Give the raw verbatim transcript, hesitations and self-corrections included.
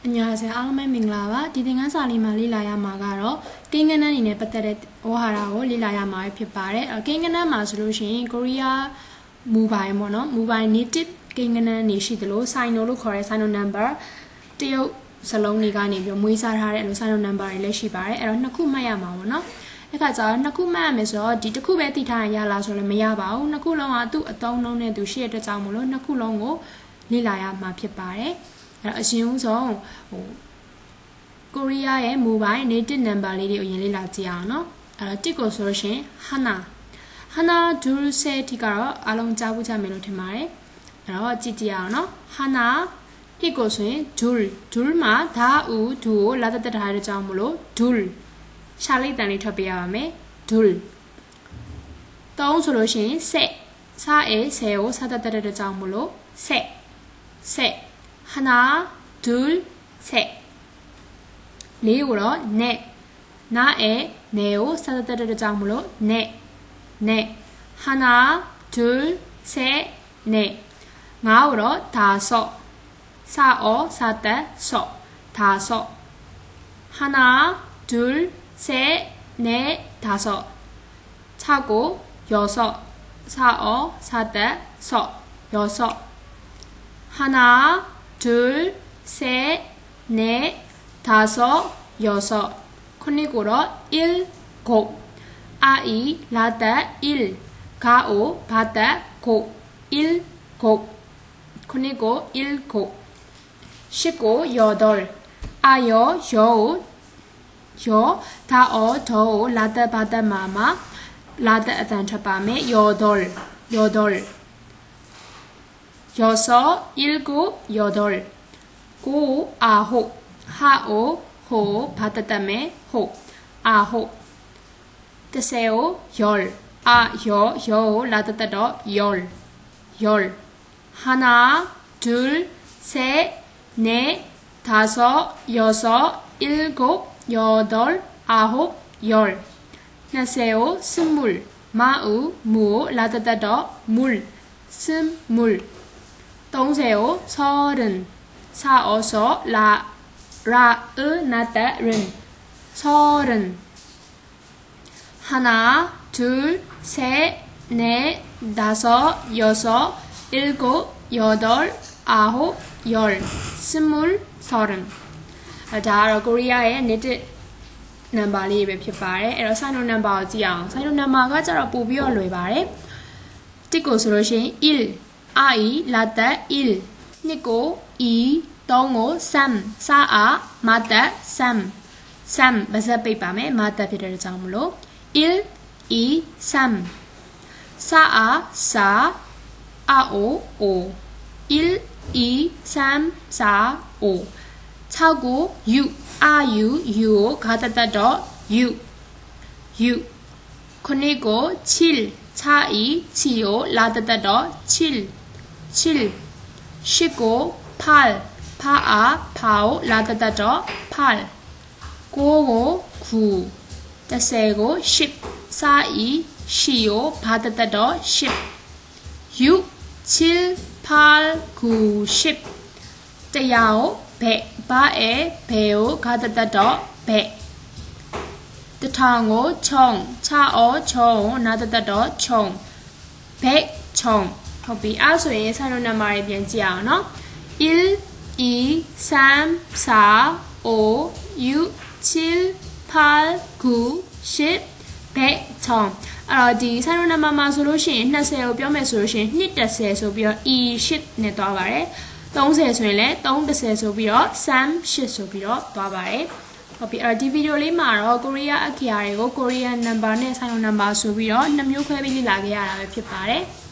안녕하세요. 아름의 민글라와 디딩한 살리마 리라야 마가로 깽게는 이네 빠따레 오하라고 리라야 마에 피파레 깽게는 마슬로신 코리아 모바일 모노 모바일 네티브 깽게는 니시들로 사이노로 코레 사이노 넘버 띠오 살롱니가 니비오 무이사하레 로 사이노 넘버를 레시바레 에러နှစ်ခုမှတ်ရမှာပေါ့နော်အဲ့ခါကျတော့နှစ်ခုမှတ်ရမယ်ဆိုတော့ဒီတစ်ခုပဲသိထားရင်ရလားဆိုလည်းမရပါဘူးနှစ်ခုလုံးကသူ့အသုံးလုံးနဲ့သူရှေ့အတွက်ကြောင့်မလို့နှစ်ခုလုံးကိုလေ့လာရမှာဖြစ်ပါတယ်အဲ့တော့အရင်ဆုံးဟိုကိုရီးယားရဲ့ mobile native number လေးတွေကိုအရင်လေ့လာကြည့်အောင်နော်အဲ့တော့တစ်ကိုဆိုလို့ရှိရင် hana hana dul se ဒီကတော့အားလုံးကြားဖို့ကြမယ်လို့ထင်ပါတယ်အဲ့တော့ကြည့်ကြည့်အောင်နော် hana တစ်ကိုဆိုရင် dul dul မှာဒါဥဒူကိုလာတက်တက်ထားတဲ့ကြောင့်မလို့ dul ရှာလိုက်တန်လေးထွက်ပေးရပါမယ် dul သုံးဆိုလို့ရှိရင် se စာအဲ se ကိုစာတက်တက်တဲ့ကြောင့်မလို့ se se 하나, 둘, 셋. 네오로 네. 나에 네오 사다다르르 장물로 네. 네. 하나, 둘, 셋, 네. 나오로 다섯. 사오 사다 서. 다섯. 하나, 둘, 셋, 넷, 다섯. 차고 여섯. 사오 사다 서. 여섯. 하나 둘, 셋, 넷, 다섯, 여섯. 코니고로 일곱. 아이 라다 일. 가오 바다 고. 일곱. 코니고 일곱. 십고 여덟. 아여 여우. 여 다어 더오 라다 바다 마마. 라다 아단 차밤에 여덟. 여덟. 여섯, 일곱, 여덟, 고, 아홉, 하오, 호, 바다담에 호, 아홉, 뜨세요, 열, 아, 여, 여오, 라다다더, 열, 열, 하나, 둘, 셋, 넷, 다섯, 여섯, 일곱, 여덟, 아홉, 열, 나세요, 스물, 마우, 무, 라다다더, 물, 스물, 동세요 서른 사어서 라 라으 나다른 서른 하나 둘셋넷 다섯 여섯 일곱 여덟 아홉 열 스물 서른ဒါကတော့ကိုရီးယားရဲ့ native number လေးပဲဖြစ်ပါတယ်အဲ့တော့ sign number ကိုကြည့်အောင် sign number ကကျတော့ပို့ပြီးတော့လွယ်ပါတယ်တစ်ကိုဆိုလို့ရှိရင်일 아이 라다 일 니고 이 동오 삼 사아 마다 삼 삼 맞아 빼봐면 마다 필요를 잡으로 일 이 삼 사아 사 아오 오 일 이 삼 사 오 차고 육 아유 유 가다다 더 유 유 코니고 칠 차이 치오 라다다 더 칠 칠, 십구, 팔, 파아, 파오, 라다다더, 팔, 고오, 구, 다세고, 십, 사이, 시오, 바다다더, 십, 육, 칠, 팔, 구, 십, 따야오, 백, 바에, 배오, 가다다더, 백, 따탕오, 청, 차오, 청, 나다다더, 청, 백, 청,ဟုတ်ပြီအဲ့ဆိုရင်ဆိုင်လုံးနံပါတ်တွေပြန်ကြည့်အောင်နော်일 이 삼 사 오 육 칠 팔 구 십 백 천အဲ့တော့ဒီဆိုင်လုံးနံပါတ်မှာဆိုလို့ရှိရင်နှစ်ဆယ်ကိုပြောမယ်ဆိုလို့ရှိရင်နှစ်တစ်ဆယ်ဆိုပြီးတော့ e ရှစ်နဲ့တွားပါတယ်သုံးဆယ်ဆိုရင်လည်းသုံးတစ်ဆယ်ဆိုပြီးတော့စမ်ရှစ်ဆိုပြီးတော့တွားပါတယ်ဟုတ်ပြီအဲ့တော့ဒီဗီဒီယိုလေးမှာတော့ကိုရီးယားအခရာတွေကိုကိုရီးယားနံပါတ်နဲ့ဆိုင်လုံးနံပါတ်ဆိုပြီးတော့နှစ်မျိုးခွဲပြီးလေ့လာခဲ့ရတာပဲဖြစ်ပါတယ်